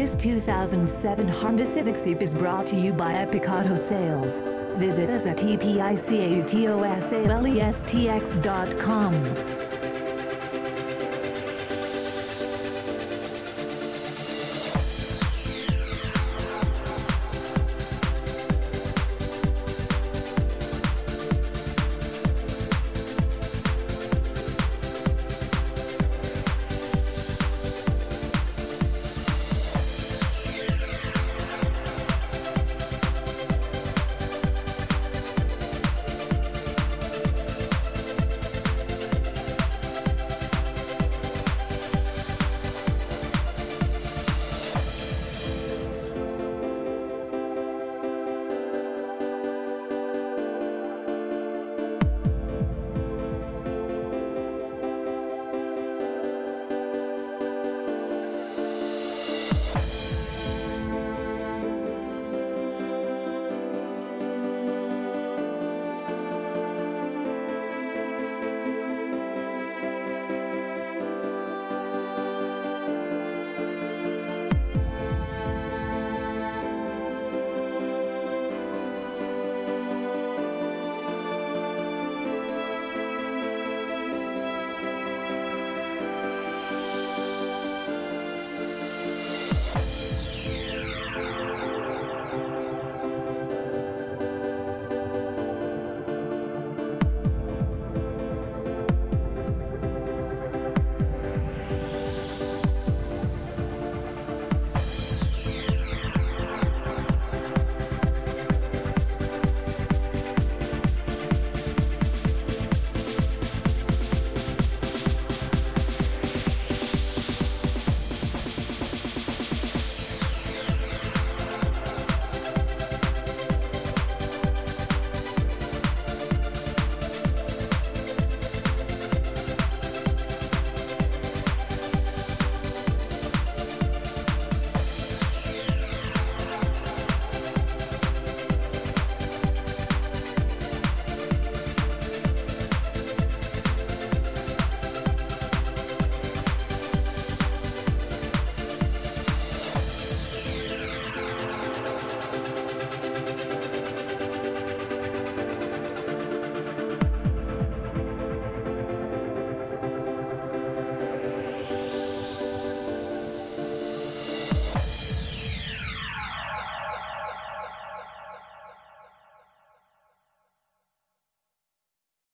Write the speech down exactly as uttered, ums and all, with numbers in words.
This two thousand seven Honda Civic Type is brought to you by Epic Auto Sales. Visit us at E P I C A U T O S A L E S T X dot com.